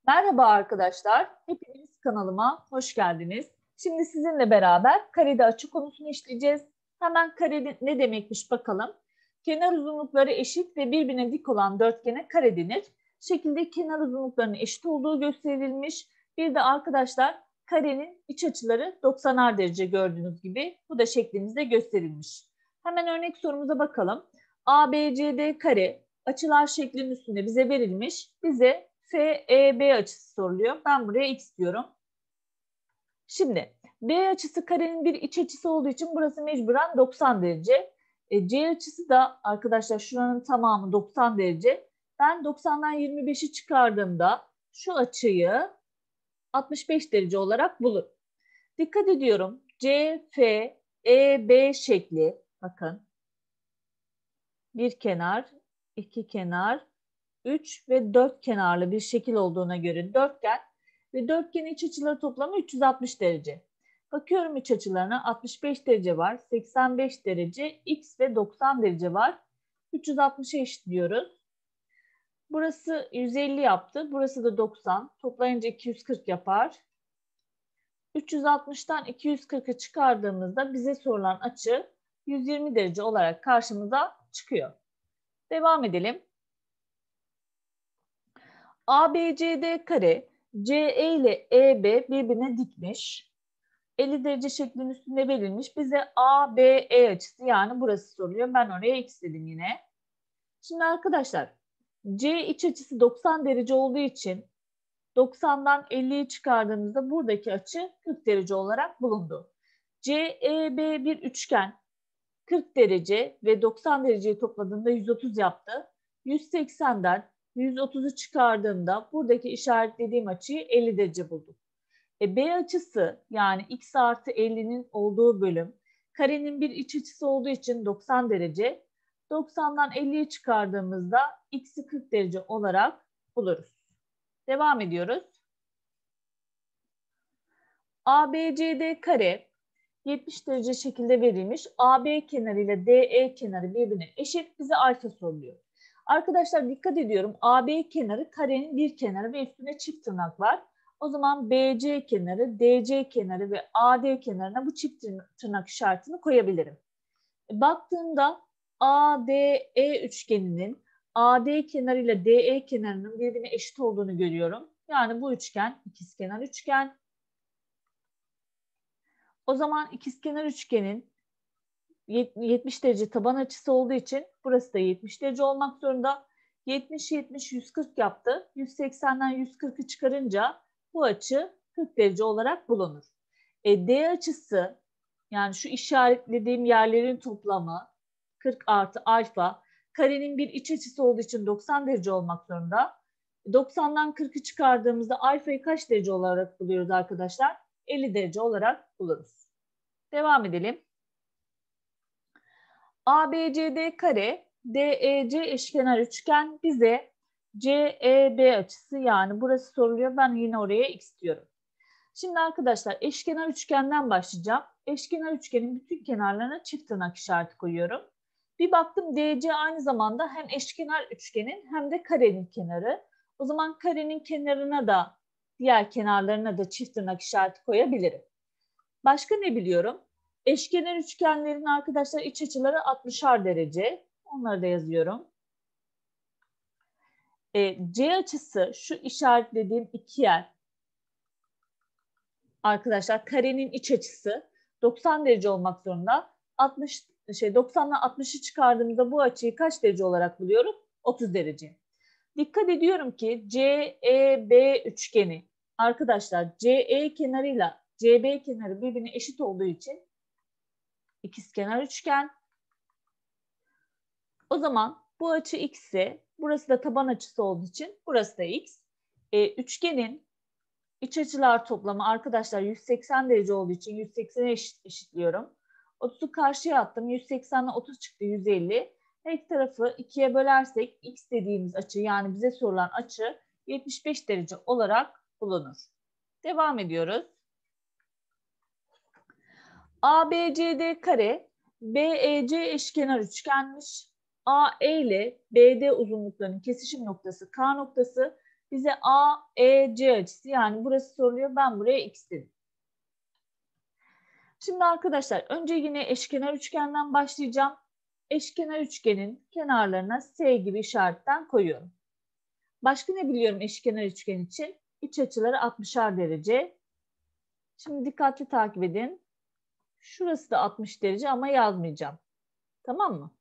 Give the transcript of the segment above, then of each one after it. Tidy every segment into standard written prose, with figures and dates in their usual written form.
Merhaba arkadaşlar, hepiniz kanalıma hoş geldiniz. Şimdi sizinle beraber karede açı konusunu işleyeceğiz. Hemen kare ne demekmiş bakalım. Kenar uzunlukları eşit ve birbirine dik olan dörtgene kare denir. Şekilde kenar uzunluklarının eşit olduğu gösterilmiş. Bir de arkadaşlar karenin iç açıları 90'ar derece gördüğünüz gibi bu da şeklimizde gösterilmiş. Hemen örnek sorumuza bakalım. ABCD kare açılar şeklinin üstünde bize verilmiş. Bize FEB açısı soruluyor. Ben buraya x diyorum. Şimdi B açısı karenin bir iç açısı olduğu için burası mecburen 90 derece. C açısı da arkadaşlar şuranın tamamı 90 derece. Ben 90'dan 25'i çıkardığımda şu açıyı 65 derece olarak bulurum. Dikkat ediyorum. CFEB şekli bakın. Bir kenar, iki kenar, 3 ve 4 kenarlı bir şekil olduğuna göre dörtgen ve dörtgenin iç açıları toplamı 360 derece. Bakıyorum iç açılarına 65 derece var, 85 derece, x ve 90 derece var. 360'a eşitliyoruz. Burası 150 yaptı, burası da 90. Toplayınca 240 yapar. 360'tan 240'ı çıkardığımızda bize sorulan açı 120 derece olarak karşımıza çıkıyor. Devam edelim. ABCD kare CE ile EB birbirine dikmiş. 50 derece şeklinin üstünde verilmiş. Bize ABE açısı yani burası soruluyor. Ben oraya x dedim yine. Şimdi arkadaşlar C iç açısı 90 derece olduğu için 90'dan 50'yi çıkardığımızda buradaki açı 40 derece olarak bulundu. CEB bir üçgen 40 derece ve 90 dereceyi topladığında 130 yaptı. 180'den 130'u çıkardığımda buradaki işaretlediğim açıyı 50 derece buldum. B açısı yani x artı 50'nin olduğu bölüm karenin bir iç açısı olduğu için 90 derece. 90'dan 50'yi çıkardığımızda x'i 40 derece olarak buluruz. Devam ediyoruz. ABCD kare 70 derece şekilde verilmiş. AB kenarı ile DE kenarı birbirine eşit. Bize alfa soruluyor. Arkadaşlar dikkat ediyorum. AB kenarı karenin bir kenarı ve üstüne çift tırnak var. O zaman BC kenarı, DC kenarı ve AD kenarına bu çift tırnak işaretini koyabilirim. Baktığımda ADE üçgeninin AD kenarı ile DE kenarının birbirine eşit olduğunu görüyorum. Yani bu üçgen ikizkenar üçgen. O zaman ikizkenar üçgenin 70 derece taban açısı olduğu için burası da 70 derece olmak zorunda. 70, 70, 140 yaptı. 180'den 140'ı çıkarınca bu açı 40 derece olarak bulunur. D açısı yani şu işaretlediğim yerlerin toplamı 40 artı alfa karenin bir iç açısı olduğu için 90 derece olmak zorunda. 90'dan 40'ı çıkardığımızda alfayı kaç derece olarak buluyoruz arkadaşlar? 50 derece olarak buluruz. Devam edelim. ABCD kare DEC eşkenar üçgen bize CEB açısı yani burası soruluyor. Ben yine oraya x diyorum. Şimdi arkadaşlar eşkenar üçgenden başlayacağım. Eşkenar üçgenin bütün kenarlarına çift tırnak işareti koyuyorum. Bir baktım DC aynı zamanda hem eşkenar üçgenin hem de karenin kenarı. O zaman karenin kenarına da diğer kenarlarına da çift tırnak işareti koyabilirim. Başka ne biliyorum? Eşkenar üçgenlerin arkadaşlar iç açıları 60'ar derece. Onları da yazıyorum. C açısı şu işaretlediğim iki yer. Arkadaşlar karenin iç açısı 90 derece olmak zorunda. 90'dan 60'ı çıkardığımda bu açıyı kaç derece olarak buluyorum? 30 derece. Dikkat ediyorum ki CEB üçgeni arkadaşlar CE kenarıyla CB kenarı birbirine eşit olduğu için ikizkenar üçgen. O zaman bu açı x ise burası da taban açısı olduğu için burası da x. Üçgenin iç açılar toplamı arkadaşlar 180 derece olduğu için 180'e eşitliyorum. 30'u karşıya attım. 180'den 30 çıktı 150. Her iki tarafı 2'ye bölersek x dediğimiz açı yani bize sorulan açı 75 derece olarak bulunur. Devam ediyoruz. ABCD kare BEC eşkenar üçgenmiş. AE ile BD uzunluklarının kesişim noktası K noktası Bize AEC açısı, yani burası soruluyor. Ben buraya x dedim. Şimdi arkadaşlar önce yine eşkenar üçgenden başlayacağım. Eşkenar üçgenin kenarlarına S gibi işaretten koyuyorum. Başka ne biliyorum eşkenar üçgen için? İç açıları 60'ar derece. Şimdi dikkatli takip edin. Şurası da 60 derece ama yazmayacağım. Tamam mı?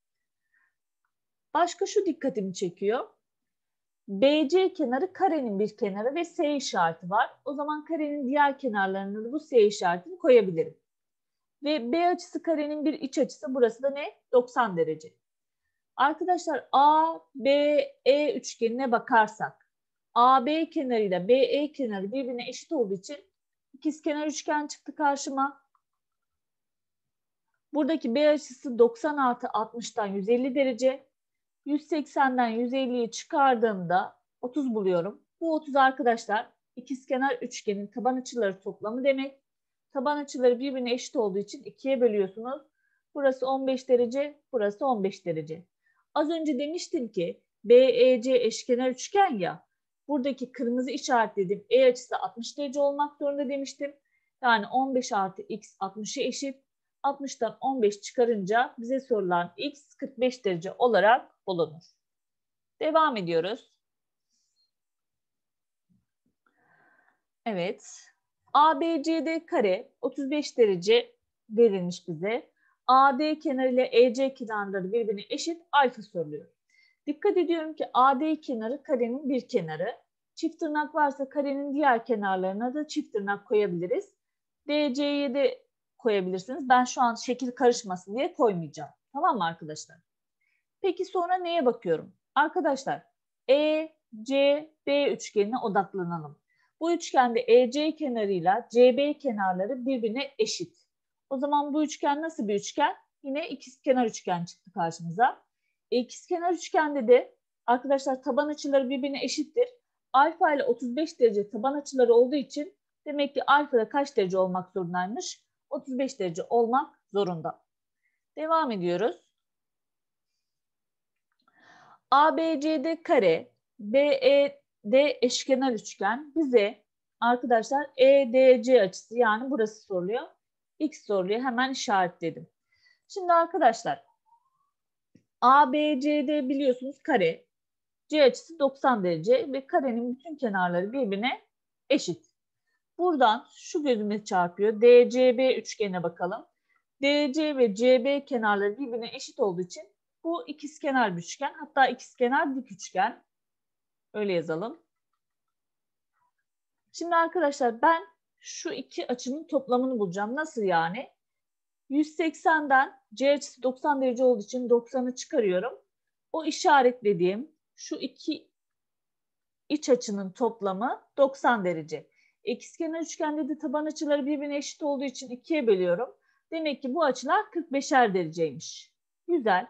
Başka şu dikkatimi çekiyor. BC kenarı karenin bir kenarı ve S işareti var. O zaman karenin diğer kenarlarına da bu S işaretini koyabilirim. Ve B açısı karenin bir iç açısı. Burası da ne? 90 derece. Arkadaşlar ABE üçgenine bakarsak AB kenarıyla BE kenarı birbirine eşit olduğu için ikizkenar üçgen çıktı karşıma. Buradaki B açısı 90 artı 60'tan 150 derece. 180'den 150'yi çıkardığımda 30 buluyorum. Bu 30 arkadaşlar ikizkenar üçgenin taban açıları toplamı demek. Taban açıları birbirine eşit olduğu için 2'ye bölüyorsunuz. Burası 15 derece, burası 15 derece. Az önce demiştim ki BEC eşkenar üçgen ya. Buradaki kırmızı işaretlediğim E açısı 60 derece olmak zorunda demiştim. Yani 15 artı x 60'a eşit. 60'tan 15 çıkarınca bize sorulan x 45 derece olarak bulunur. Devam ediyoruz. Evet. ABCD kare 35 derece verilmiş bize. AD kenarı ile EC kenarları birbirine eşit, alfa soruluyor. Dikkat ediyorum ki AD kenarı karenin bir kenarı. Çift tırnak varsa karenin diğer kenarlarına da çift tırnak koyabiliriz. DC'ye de koyabilirsiniz. Ben şu an şekil karışmasın diye koymayacağım. Tamam mı arkadaşlar? Peki sonra neye bakıyorum? Arkadaşlar ECB üçgenine odaklanalım. Bu üçgende EC kenarıyla CB kenarları birbirine eşit. O zaman bu üçgen nasıl bir üçgen? Yine ikizkenar üçgen çıktı karşımıza. İkizkenar üçgende de arkadaşlar taban açıları birbirine eşittir. Alfa ile 35 derece taban açıları olduğu için demek ki alfa da kaç derece olmak zorundaymış? 35 derece olmak zorunda. Devam ediyoruz. ABCD kare, BED eşkenar üçgen bize arkadaşlar EDC açısı, yani burası soruluyor. X soruluyor. Hemen işaretledim. Şimdi arkadaşlar ABCD biliyorsunuz kare. C açısı 90 derece ve karenin bütün kenarları birbirine eşit. Buradan şu gözüme çarpıyor. DCB üçgenine bakalım. DC ve CB kenarları birbirine eşit olduğu için bu ikizkenar bir üçgen. Hatta ikizkenar dik üçgen. Öyle yazalım. Şimdi arkadaşlar ben şu iki açının toplamını bulacağım. Nasıl yani? 180'den C açısı 90 derece olduğu için 90'ı çıkarıyorum. O işaretlediğim şu iki iç açının toplamı 90 derece. İkizkenar üçgende de taban açıları birbirine eşit olduğu için 2'ye bölüyorum. Demek ki bu açılar 45'er dereceymiş. Güzel.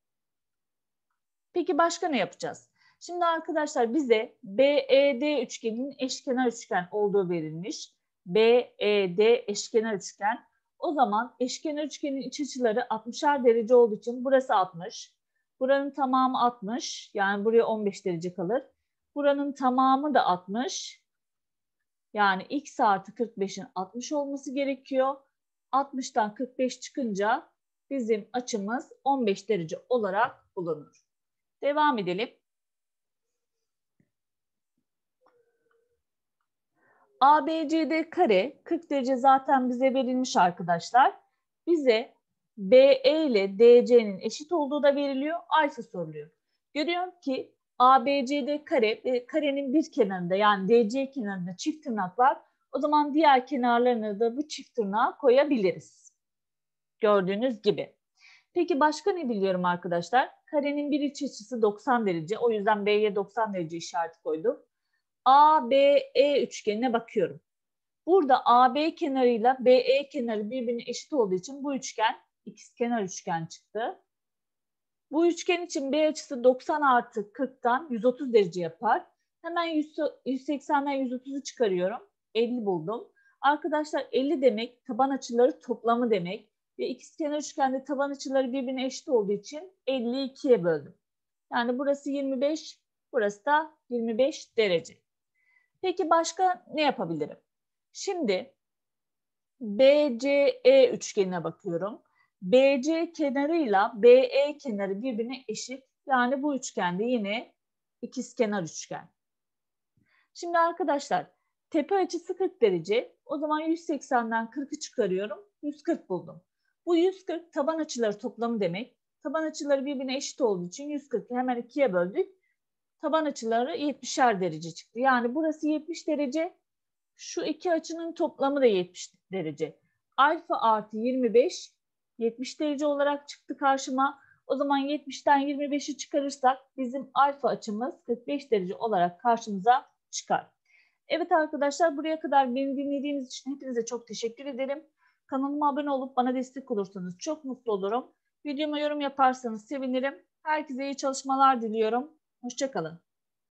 Peki başka ne yapacağız? Şimdi arkadaşlar bize BED üçgeninin eşkenar üçgen olduğu verilmiş. BED eşkenar üçgen. O zaman eşkenar üçgenin iç açıları 60'er derece olduğu için burası 60. Buranın tamamı 60. Yani buraya 15 derece kalır. Buranın tamamı da 60. Yani x artı 45'in 60 olması gerekiyor. 60'tan 45 çıkınca bizim açımız 15 derece olarak bulunur. Devam edelim. ABCD kare 40 derece zaten bize verilmiş arkadaşlar. Bize BE ile DC'nin eşit olduğu da veriliyor. Alfa soruluyor. Görüyorum ki ABCD kare ve karenin bir kenarında, yani DC kenarında çift tırnak var. O zaman diğer kenarlarına da bu çift tırnağı koyabiliriz. Gördüğünüz gibi. Peki başka ne biliyorum arkadaşlar? Karenin bir iç açısı 90 derece. O yüzden B'ye 90 derece işareti koydum. ABE üçgenine bakıyorum. Burada AB kenarıyla BE kenarı birbirine eşit olduğu için bu üçgen ikizkenar üçgen çıktı. Bu üçgen için B açısı 90 artı 40'tan 130 derece yapar. Hemen 180'den 130'u çıkarıyorum. 50 buldum. Arkadaşlar 50 demek taban açıları toplamı demek. Ve ikizkenar üçgende taban açıları birbirine eşit olduğu için 52'ye böldüm. Yani burası 25, Burası da 25 derece. Peki başka ne yapabilirim? Şimdi BCE üçgenine bakıyorum. BC kenarıyla BE kenarı birbirine eşit. Yani bu üçgende yine ikizkenar üçgen. Şimdi arkadaşlar tepe açısı 40 derece. O zaman 180'den 40'ı çıkarıyorum. 140 buldum. Bu 140 taban açıları toplamı demek. Taban açıları birbirine eşit olduğu için 140'ı hemen ikiye böldük. Taban açıları 70'er derece çıktı. Yani burası 70 derece. Şu iki açının toplamı da 70 derece. Alfa artı 25 70 derece olarak çıktı karşıma. O zaman 70'ten 25'i çıkarırsak bizim alfa açımız 45 derece olarak karşımıza çıkar. Evet arkadaşlar, buraya kadar beni dinlediğiniz için hepinize çok teşekkür ederim. Kanalıma abone olup bana destek olursanız çok mutlu olurum. Videoma yorum yaparsanız sevinirim. Herkese iyi çalışmalar diliyorum. Hoşça kalın.